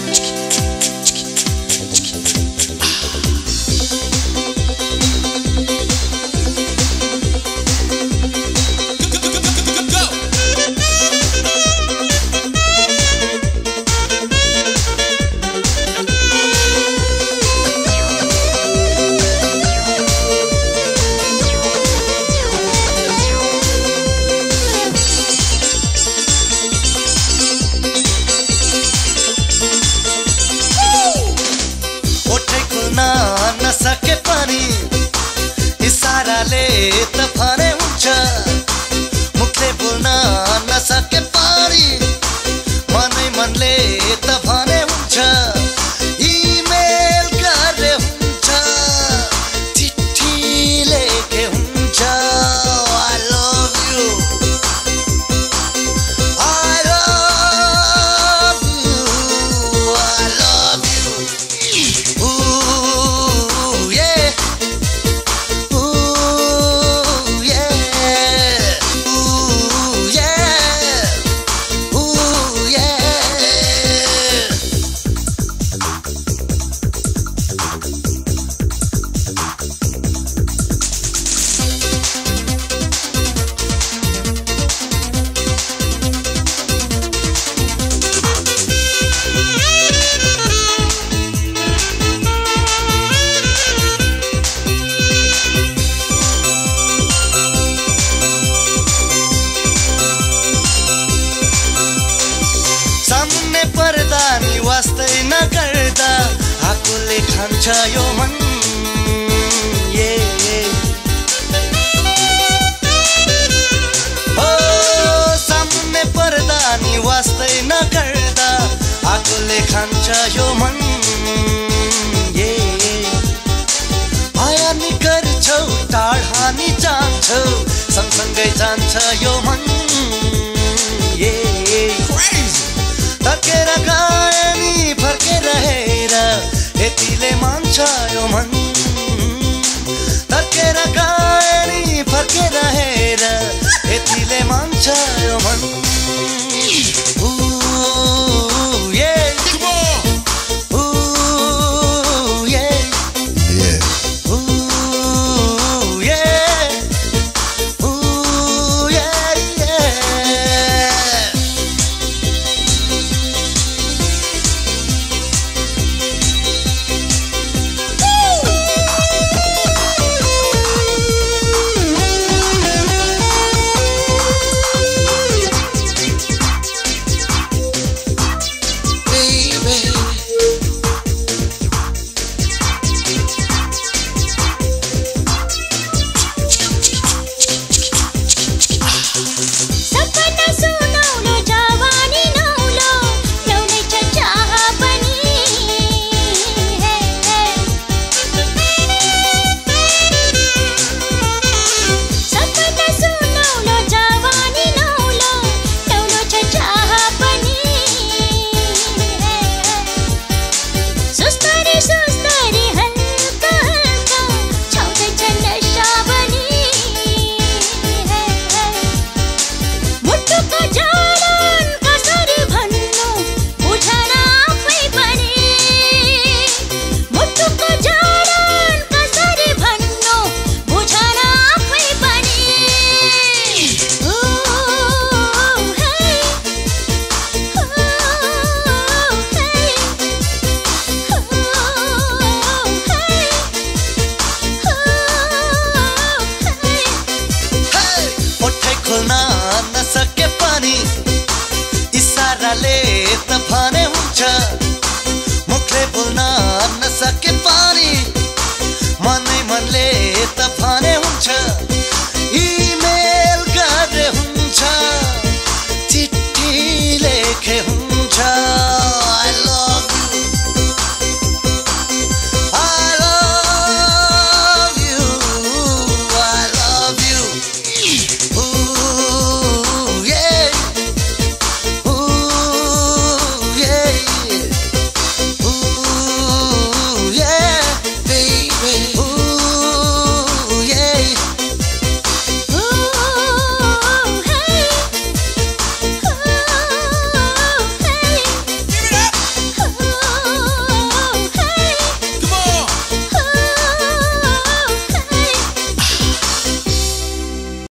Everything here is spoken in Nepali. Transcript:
नसके पनि इशाराले त भने हुन्छ मुखले बोल्न नसके पनि मनै मनले त भने हुन्छ इमेल गरे हुन्छ चिठी लेखे हुन्छ I love you I love you I love you वास्तै नगर्दा आगोले खान्छ यो मन ओ सामने पर्दा नि वास्तै नगर्दा आगोले खान्छ यो मन माया नि गर्छौ टाढा नि जान्छौ सँगसँगै जान्छ यो मन तकेर गए नि फर्केर हेर यतिले मान्छ यो मन तकेर गए नि फर्केर हेर यतिले मान्छ यो मन इशाराले त भने हुन्छ मुखले बोल्न नसके पनि मनै मनले त भने हुन्छ